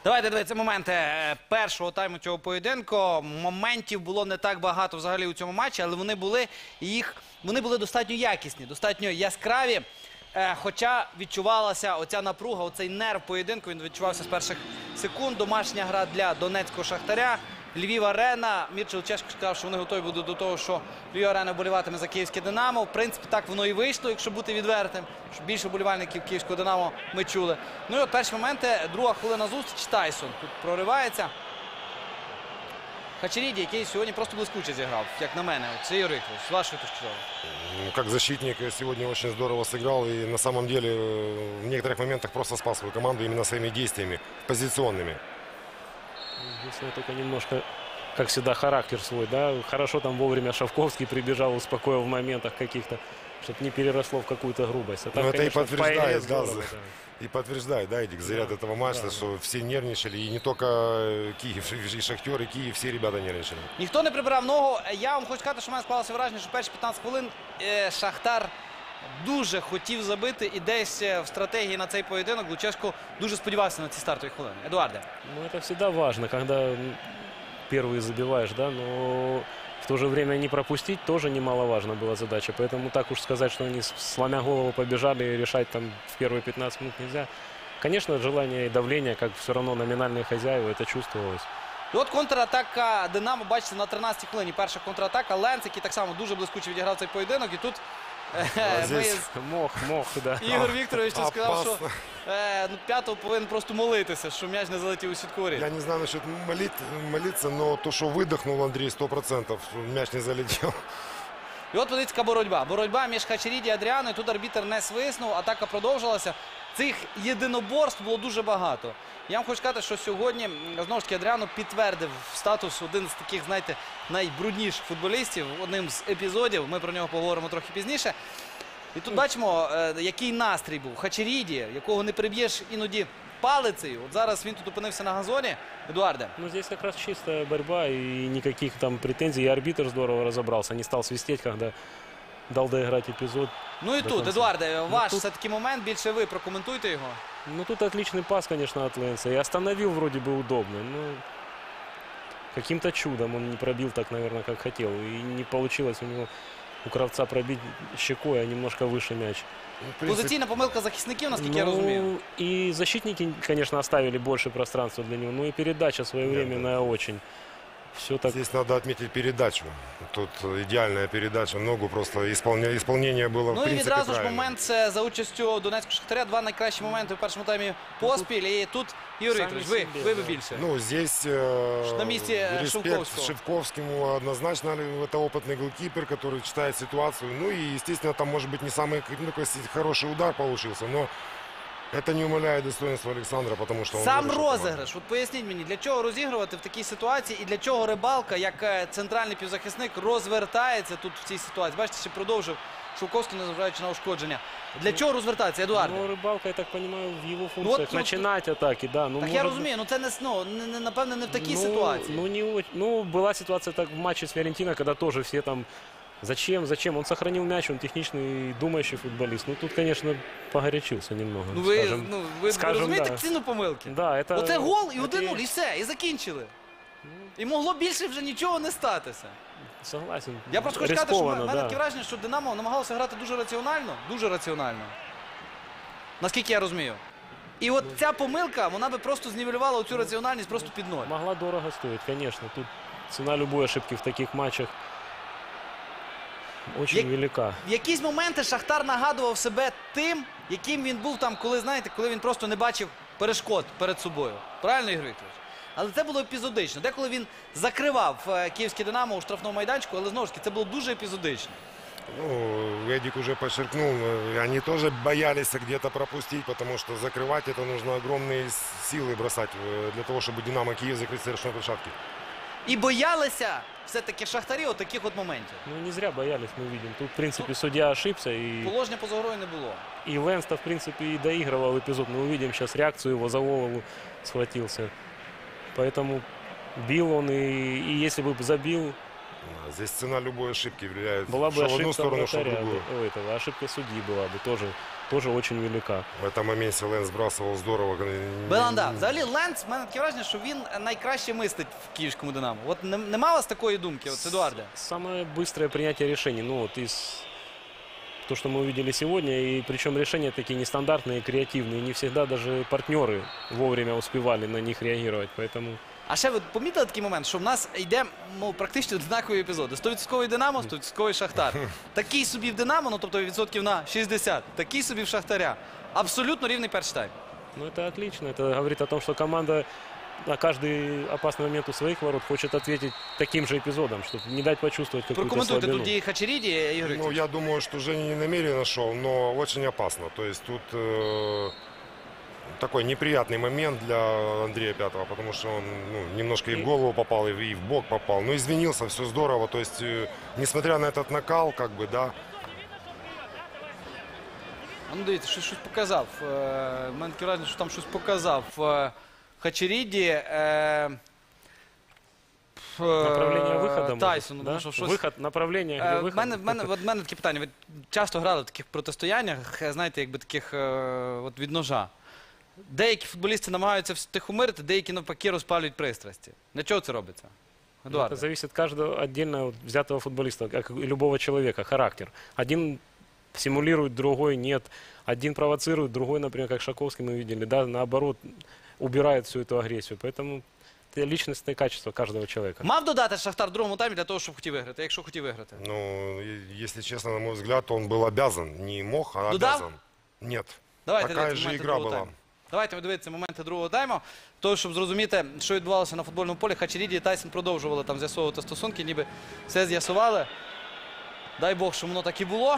Давайте дивитися моменти першого тайму цього поєдинку. Моментів було не так багато взагалі у цьому матчі, але вони були достатньо якісні, достатньо яскраві. Хоча відчувалася оця напруга, оцей нерв поєдинку, він відчувався з перших секунд. Домашня гра для донецького Шахтаря. Львів-Арена. Мірча Лучешко сказав, що вони готові будуть до того, що Львів-Арена вболіватиме за київське Динамо. В принципі, так воно і вийшло, якщо бути відвертим. Що більше вболівальників київського Динамо ми чули. Ну і от перші моменти, друга хвилина зустріч. Тайсон тут проривається. Хачеріді, який сьогодні просто блискуче зіграв, як на мене. Це Ігор Вікторович, з вашої точки зору. Как защитник сегодня очень здорово сыграл. И на самом деле в некоторых моментах просто спас свою команду именно своими действиями, позиционными. Единственное, только немножко, как всегда, характер свой, да. Хорошо там вовремя Шавковский прибежал, успокоил в моментах каких-то, чтобы не переросло в какую-то грубость. А так, Но это конечно, и подтверждает, здорово, да. И подтверждает, да, Эдик, заряд этого матча, что все нервничали. И не только Киев, и Шахтер, и Киев, все ребята нервничали. Ніхто не прибирав ногу. Я вам хочу сказати, що в мене склалося враження, що перші 15 хвилин Шахтар дуже хотів забити. І десь в стратегії на цей поєдинок Лучешко дуже сподівався на ці стартові хвилини. Едуарде. Ну, это всегда важно, когда первый забиваешь, да, но в то же время не пропустить тоже немаловажно была задача. Поэтому так уж сказать, что они сломя голову побежали, решать там в первые 15 минут нельзя. Конечно, желание и давление, как все равно номинальные хозяева, это чувствовалось. І от контратака Динамо, бачите, на 13-й хвилині. Перша контратака. Ленц, який так само дуже блискуче відіграв цей поєдинок. І тут Мох, да. Ігор Вікторович сказав, що п'ятого повинен просто молитися, що м'яч не залетів у сітку воріт. Я не знаю насчет молиться, но то, что выдохнул Андрей 100%, мяч не залетел. І от велика боротьба. Боротьба між Хачеріді і Адріаною. Тут арбітр не свиснув, атака продовжилася. Цих єдиноборств було дуже багато. Я вам хочу сказати, що сьогодні, знову ж таки, Адріано підтвердив статус один з таких, знаєте, найбрудніших футболістів. Одним з епізодів, ми про нього поговоримо трохи пізніше. І тут бачимо, який настрій був. Хачеріді, якого не приб'єш іноді палицею. От зараз він тут опинився на газоні. Едуарде. Ну, здесь как раз чистая борьба и никаких там претензий. И арбитр здорово разобрался, не стал свистеть, когда дал доиграть эпизод. Ну і тут, Едуарде, ваш все-таки момент, більше ви прокоментуйте його. Ну, тут отличный пас, конечно, от Ленца. И остановил вроде бы удобно. Но каким-то чудом он не пробил так, наверное, как хотел. И не получилось у него, у Кравца, пробить щекой, а немножко выше мяч. Позиційна помилка захисників, наскільки я розумію. И защитники, конечно, оставили больше пространства для него. Ну и передача своевременная очень. Все так. Здесь надо отметить передачу. Тут идеальная передача. Ногу просто исполнение было, в Ну і принципе, відразу ж правильно. момент за участю Донецького Шахтаря. Два найкращі моменти в першому таймі поспіль. І тут, Ігор Вікторович, ви більше. Ну, здесь На месте респект Шевковского. Шевковскому однозначно. Это опытный голкипер, который читает ситуацию. Ну и, естественно, там, может быть, не самый такой хороший удар получился, но это не умаляє достоинства Олександра, тому що... Сам розіграш, от поясніть мені, для чого розігрувати в такій ситуації і для чого Рибалка, як центральний півзахисник, розвертається тут в цій ситуації. Бачите, ще продовжив Шовковський, незважаючи на ушкодження. Для чого розвертатися, Едуард? Ну, Рибалка, я так понимаю, в его функциях начинать атаки, да. Ну, так я розумію, ну це не, напевне, не в такій ситуації. Ну, была ситуация так в матче с Фиорентино, когда тоже все там... Зачем? Он сохранил мяч, он техничный, думающий футболист. Ну, тут, конечно, погорячился немного. Ну, ви розумієте ціну помилки? Да, это... Оце гол і 1-0, і все, і закінчили. І могло більше вже нічого не статися. Согласен. Я просто хочу сказати, що в мене таке враження, що Динамо намагалося грати дуже раціонально. Наскільки я розумію. І от ця помилка, вона би просто знівелювала оцю раціональність просто під ноль. Могла дорого стоить, конечно. Тут цена любой ошибки в таких матчах очень велика. В якісь моменти Шахтар нагадував себе тим, яким він був там, коли, знаєте, коли він просто не бачив перешкод перед собою. Правильно, Ігор Вікторович? Але це було епізодично. Деколи він закривав київське Динамо у штрафному майданчику, але знову ж таки це було дуже епізодично. Ну, Эдик уже подчеркнул, они тоже боялись где-то пропустить, потому что закрывать это нужно огромные силы бросать для того, чтобы Динамо Киев закрыть совершенно площадки. І боялися все-таки Шахтарі от таких от моментів. Ну, не зря боялись, мы видим. Тут, в принципе, судья ошибся. И... Положення поза грою не було. И Ленс-то, в принципе, и доигрывал эпизод. Мы увидим сейчас реакцию его, за голову схватился. Поэтому бил он, и если бы забил... Здесь цена любой ошибки влияет Была бы в одну ошибка сторону, что в вратаря, другую. ошибка судьи была бы тоже тоже очень велика. В этом моменте Лэн сбрасывал здорово. Беланда, взагалі Ленц, в мене таке враження, що він найкраще мистить в київському Динамо. От нема у вас такої думки, от Едуарде? Самое быстрое принятие решений, ну вот из то, что мы увидели сегодня, и причем решения такие нестандартные, креативные, не всегда даже партнеры вовремя успевали на них реагировать, поэтому... А ще ви помітили такий момент, що в нас йде практично однакові епізоди. 100% Динамо, 100% Шахтар. Такий собі в Динамо, ну тобто відсотків на 60, такий собі в Шахтаря. Абсолютно рівний перший тайм. Ну это отлично, это говорит о том, что команда на каждый опасный момент у своих ворот хочет ответить таким же эпизодом, чтобы не дать почувствовать какую-то Прокоментуйте слабину. тут дії Хачеріді, Ігор Ну, Вікторович. я думаю, что Женя не намеренно шел, но очень опасно. То есть тут такой неприятный момент для Андрея Пятого, потому что он немножко и в голову попал, и в бок попал. Но извинился, все здорово. То есть, несмотря на этот накал, как бы, да, А ну дивіться, щось показав. У мене таке враження, що там щось показав Хачеріді. Направление выхода, может, Тайсону. да? Тому що щось... Выход, направление или выход? В мене таке питання. Ви часто грали в таких протистояннях, знаєте, якби таких от від ножа. Деякі футболісти намагаються втихомирити, деякі навпаки розпалюють пристрасті. Для чого це робиться? Ну, Едуард. это зависит от каждого отдельно взятого футболиста, как и любого человека, характер. Один симулирует, другой нет. Один провоцирует, другой, например, как Шаковский мы видели, да, наоборот, убирает всю эту агрессию. Поэтому это личностные качества каждого человека. Мав додати Шахтар в другому таймі для того, щоб хотів виграти, якщо хотів виграти? ну, если честно, на мой взгляд, он был обязан. Не мог, а Дудав? обязан. Нет. Давайте Такая дивитися же моменти игра другого была. тайму. Давайте дивитися моменти другого тайму. Того, щоб зрозуміти, що відбувалося на футбольному полі, Хачеріді і Тайсон продовжували там з'ясовувати стосунки, ніби все з'ясували. Дай Бог, що воно так і було.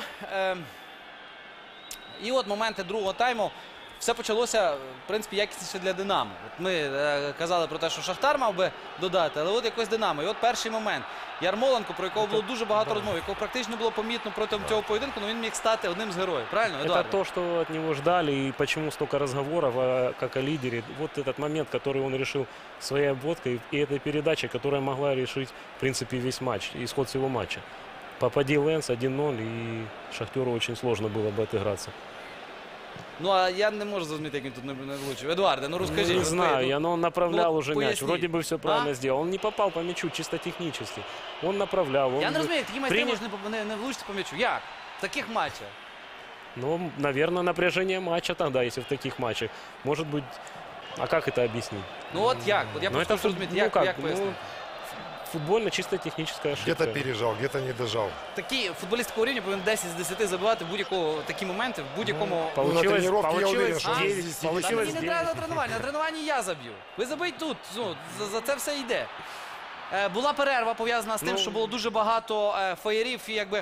І от моменти другого тайму. Все почалося, в принципі, якісніше для Динамо. От ми казали про те, що Шахтар мав би додати, але от якось Динамо. І от перший момент. Ярмоленко, про якого було дуже багато розмов, якого практично не було помітно протягом цього поєдинку, але він міг стати одним з героїв. Правильно, Это Едуард? то, что от него ждали, и почему столько разговоров, как о лидере. Вот этот момент, который он решил своей обводкой, и этой передачей, которая могла решить, в принципе, весь матч, исход всего матча. Попади Лэнс 1-0, и Шахтеру очень сложно было бы отыграться. Ну, а я не можу зрозуміти, як він тут не влучив. Едуарде, ну розкажіть. Не знаю, ну, но он направлял ну, уже мяч. поясни. Вроде бы все правильно А? сделал. Он не попал по мячу чисто технически. Он направлял. Я он не розумію, як такі майстри принял- можуть не влучити по м'ячу. Як? В таких матчах. Ну, наверное, напряжение матча тогда, если в таких матчах. Может быть, а как это объяснить? Ну от як? От я Ну, просто это хочу розуміти, ну, як, как, як пояснити. футбольно чисто техническая ошибка. Где-то пережал, где-то не дожал. Такий футболіст такого рівня повинен 10 з 10 забивати в будь-якому такі моменти, в будь-якому... Ну, на тренировке я уверен, получилось что а? 9, 10 Та получилось мені не 9. треба на тренуванні, на тренуванні я заб'ю. Ви забийте тут, ну, за це все йде. Була перерва пов'язана з тим, Ну, що було дуже багато феєрів і якби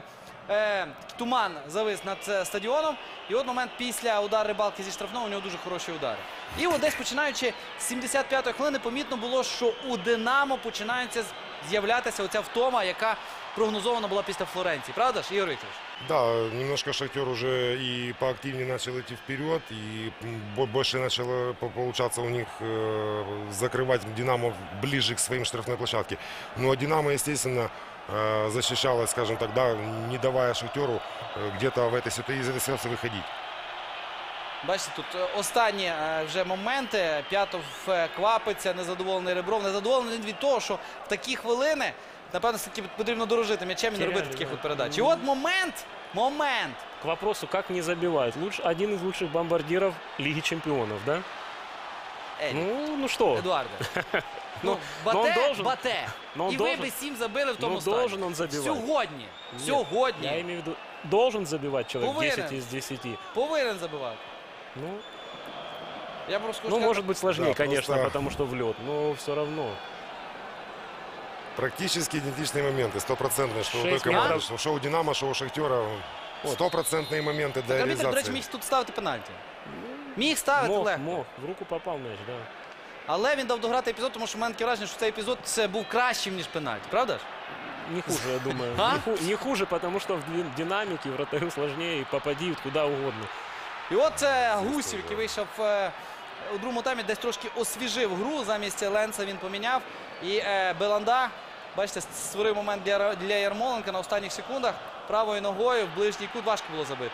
туман завис над стадіоном. І от момент після удару Рибалки зі штрафного, у нього дуже хороші удари. І от десь починаючи з 75-ї хвилини помітно було, що у Динамо починається з'являтися оця втома, яка прогнозована була після Флоренції. Правда ж, Ігор Вікторович? Да, немножко Шахтер уже и поактивнее начал идти вперед, и больше начало получаться у них закрывать Динамо ближе к своим штрафной площадке. Но Динамо, естественно, защищалась, скажем так, да, не давая Шахтеру где-то в этой ситуации выходить. Бачите, тут останні вже моменти. П'ятов квапиться, незадоволений Ребров. Незадоволений від того, що в такі хвилини, напевно, все-таки потрібно дорожити м'ячем і не робити таких от передач. І от момент. К вопросу, как не забивать. Один из лучших бомбардиров Лиги Чемпионов, да? Ну что? Едуарде. Ну, но он должен. Бате. Но он І ви должен. би 7 забили в тому Ну, стані. должен он забивать. Сьогодні. Нет, Сьогодні. Я имею в виду, должен забивать человек Повинен. 10 из 10. Повинен забивати. Ну, Я просто хочу ну сказати, может быть сложнее, Да, конечно, просто- потому что в лед, но все равно. Практически идентичные моменты, стопроцентные, что у той 6 команды, метров. что у Динамо, что у Шахтера. Стопроцентные моменты для арбітр, до речі, реализации. міг тут ставити пенальті. Міг ставити легко. Мог. В руку попал мяч, да. Але він дав дограти епізод, тому що в мене таке враження, що цей епізод це був кращим, ніж пенальті. Правда ж? Не хуже, я думаю. А? Не хуже, потому что в динамике вратарю сложнее и попади куда угодно. І от це Гусів, який вийшов у другому таймі, десь трошки освіжив гру. Замість Ленца він поміняв. І Беланда, бачите, створив момент для Ярмоленка на останніх секундах. Правою ногою в ближній кут важко було забити.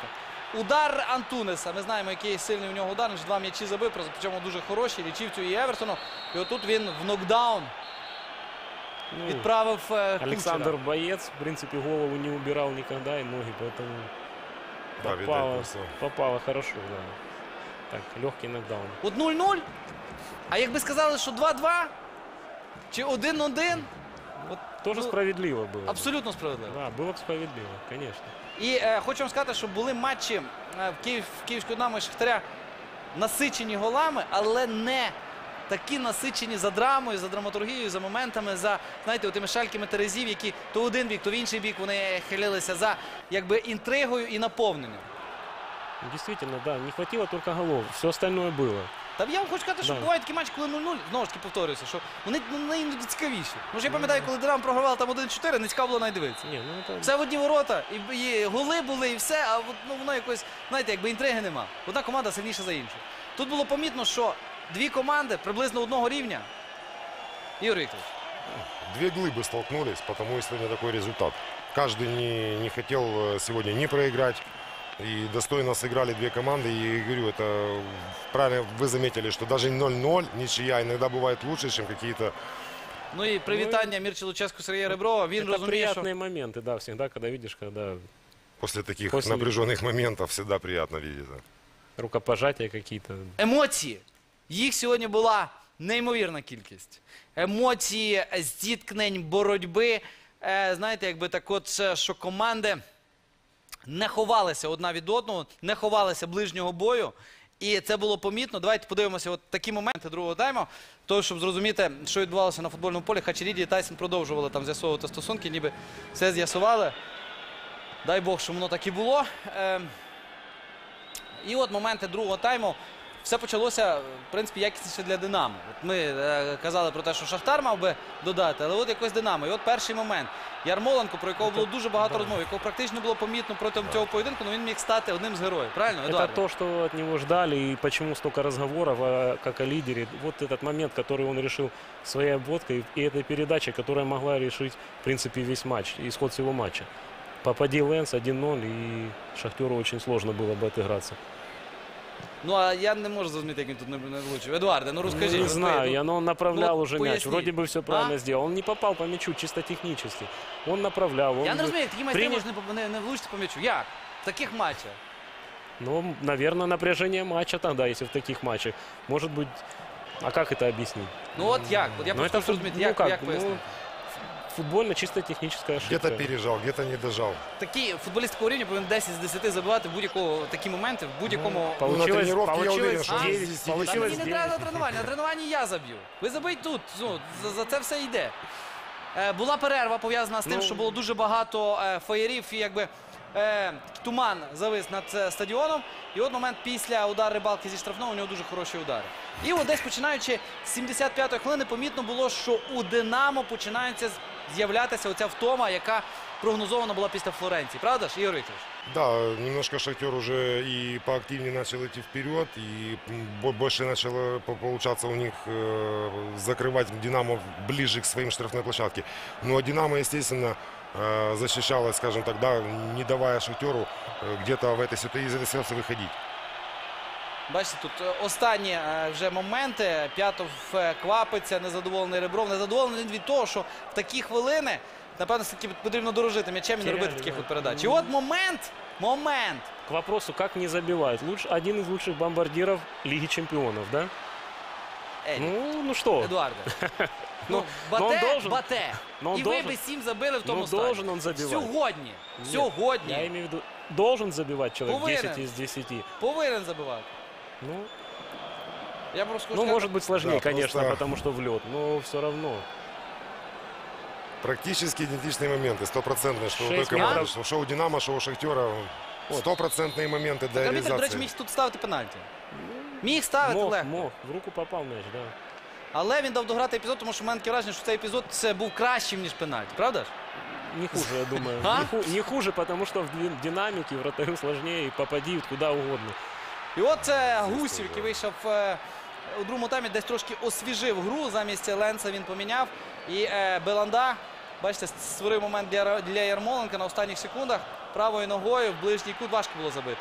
Удар Антунеса. Ми знаємо, який сильний у нього удар. Він ж 2 м'ячі забив, причому дуже хороші. Лічівцю і Евертону. І отут він в нокдаун Ну, відправив Александр Кучера. боец, в принципе, голову не убирал никогда и ноги, поэтому Да, видать, попало, просто. попало хорошо, да. Так, легкий нокдаун. От 0-0. А якби сказали, що 2-2 чи 1-1, от, Тоже ну, справедливо было. бы. абсолютно справедливо. Да, было бы справедливо, конечно. І хочу вам сказати, що були матчі в Київського Динамо і Шахтаря насичені голами, але не такі насичені за драмою, за драматургією, за моментами, за, знаєте, тими шальками терезів, які то в один бік, то в інший бік вони хилилися, за якби інтригою і наповненням. Действительно, да, не хватило только голов, все остальное было. Та я вам хочу сказати, що Да. бувають такі матчі, коли 0-0, знову ж таки повторююся, що вони іноді цікавіші. Ну ж я пам'ятаю, коли Динамо програвав там 1-4, не цікаво було навіть дивитися. Не, ну это... Все в одні ворота, і голи були, і все, а от, ну, воно якось, знаєте, якби інтриги нема. Одна команда сильніша за іншу. Тут було помітно, що дві команди приблизно одного рівня. Ігор Вікторович. Две глыбы столкнулись, потому и сегодня такой результат. Каждый не хотел сегодня не проиграть. И достойно сыграли две команды. И говорю, это правильно вы заметили, что даже 0-0, ничья иногда бывает лучше, чем какие-то... Ну і привітання Мірчі Луческу, Сергія Реброва. Він Это розуміє, що... приятные моменты, да, всегда, когда видишь, когда После таких После- напряженных моментов всегда приятно видеть. Да. рукопожатия какие-то. Емоції. Їх сьогодні була неймовірна кількість. Емоції, зіткнень, боротьби. Знаєте, якби так от, що команди не ховалися одна від одного, не ховалися ближнього бою. І це було помітно. Давайте подивимося от такі моменти другого тайму. Того, щоб зрозуміти, що відбувалося на футбольному полі. Хачеріді і Тайсон продовжували там з'ясовувати стосунки, ніби все з'ясували. Дай Бог, що воно так і було. І от моменти другого тайму. Все почалося, в принципі, якісніше для Динамо. От ми казали про те, що Шахтар мав би додати, але от якось Динамо. І от перший момент. Ярмоленко, про якого було дуже багато розмов, якого практично не було помітно протягом цього поєдинку, але він міг стати одним з героїв. Правильно, Это Едуард? то, что от него ждали, и почему столько разговоров, как о лидере. Вот этот момент, который он решил своей обводкой, и этой передачей, которая могла решить, в принципе, весь матч, исход всего матча. Попади Лэнс 1-0, и Шахтеру очень сложно было бы отыграться. Ну, а я не можу зрозуміти, як він тут не влучив. Едуарде, ну розкажіть. Не от ви, знаю, ну, но он направлял ну, уже мяч. поясни. Вроде бы все правильно А? сделал. Он не попал по мячу чисто технически. Он направлял. Я он не розумію, як такі майстри принял- можуть не влучити по м'ячу. Як? В таких матчах. Ну, наверное, напряжение матча тогда, если в таких матчах. Может быть, а как это объяснить? Ну от як? От я Ну, просто это хочу розуміти, ну, як, как, як пояснити. футбольно чисто техническая ошибка. Где-то пережал, где-то не дожал. Такий футболіст такого рівня повинен 10 з 10 забивати в будь-якому такі моменти, в будь-якому... Ну, на тренировке я уверен, получилось что А? 9, 10 Та получилось мені не 9. треба на тренуванні. На тренуванні я заб'ю. Ви забийте тут. Ну, за це все йде. Була перерва пов'язана з тим, Ну, що було дуже багато феєрів і якби туман завис над стадіоном. І от момент після удару Рибалки зі штрафного у нього дуже хороші удари. І от десь починаючи з 75-ї хвилини помітно було, що у Динамо починається з'являтися оця втома, яка прогнозована була після Флоренції. Правда ж, Ігор Вікторович? Да, немножко Шахтер уже и поактивнее начал идти вперед, и больше начало получаться у них закрывать Динамо ближе к своим штрафной площадке. Но Динамо, естественно, защищалась, скажем так, да, не давая Шахтеру где-то в этой ситуации выходить. Бачите, тут останні вже моменти. П'ятов квапиться, незадоволений Ребров. Незадоволений від того, що в такі хвилини, напевно, все-таки потрібно дорожити м'ячем і не робити Теряли, таких да. от передач. І от момент. К вопросу, как не забивать. Один из лучших бомбардиров Лиги Чемпионов, да? Ерік, Ну что? Едуарде. Ну, Ну, но он бате, должен. бате. Но он І ви должен. би 7 забили в тому Ну, стані. должен он забивать. Сьогодні. Нет, Сьогодні. Я имею в виду, должен забивать человек Уверен. 10 из 10. Повинен забивати. Ну, Я просто хочу ну сказати, может быть сложнее, Да, конечно, просто- потому что в лед, но все равно. Практически идентичные моменты, стопроцентные, что у той 6 команды, метров. что у Динамо, что у Шахтера. Стопроцентные моменты для арбітр, до речі, реализации. міг тут ставити пенальті. Міг ставити легко. Мог. В руку попал мяч, да. Але він дав дограти епізод, тому що в мене таке враження, що цей епізод це був кращим, ніж пенальті. Правда ж? Не хуже, я думаю. А? Не хуже, потому что в динамике вратарю сложнее и попади куда угодно. І от це Гусів, який вийшов у другому таймі, десь трошки освіжив гру. Замість Ленса він поміняв. І Беланда, бачите, створив момент для Ярмоленка на останніх секундах. Правою ногою в ближній кут важко було забити.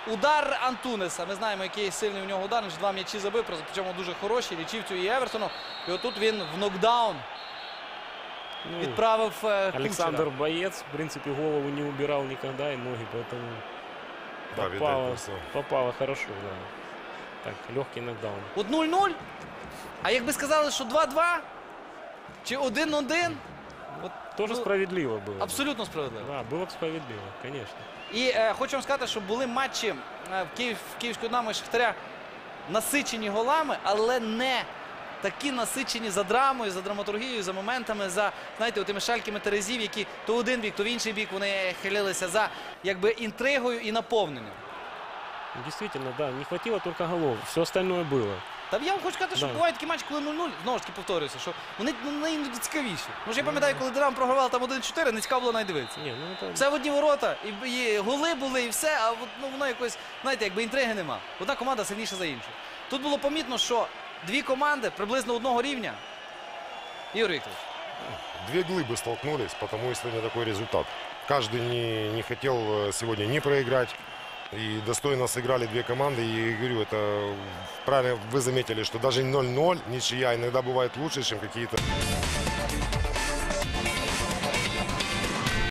Удар Антунеса. Ми знаємо, який сильний у нього удар. Він ж 2 м'ячі забив, причому дуже хороші. Лічівцю і Евертону. І отут він в нокдаун Ну, відправив Александр Кучера. боец, в принципе, голову не убирал никогда и ноги, поэтому Да, видать, попало, просто. попало хорошо, да. Так, легкий нокдаун. От 0-0. А якби сказали, що 2-2 чи 1-1, от, Тоже ну, справедливо было. бы. абсолютно справедливо. Да, было бы справедливо, конечно. І хочу вам сказати, що були матчі в Київського Динамо і Шахтаря насичені голами, але не такі насичені за драмою, за драматургією, за моментами, за, знаєте, тими шальками терезів, які то в один бік, то в інший бік вони хилилися за якби інтригою і наповненням. Действительно, да, не хватило только голов, все остальное было. Та я вам хочу сказати, що Да. бувають такі матчі, коли 0-0, знову ж таки повторююся, що вони іноді цікавіші. Ну ж я пам'ятаю, коли Динамо програвав там 1-4, не цікаво було навіть дивитися. Не, ну это... Все в одні ворота, і голи були, і все, а от, ну, воно якось, знаєте, якби інтриги нема. Одна команда сильніша за іншу. Тут було помітно, що дві команди приблизно одного рівня. Ігор Вікторович. Две глыбы столкнулись, потому и сегодня такой результат. Каждый не хотел сегодня не проиграть. И достойно сыграли две команды. И говорю, это правильно вы заметили, что даже 0-0, ничья иногда бывает лучше, чем какие-то...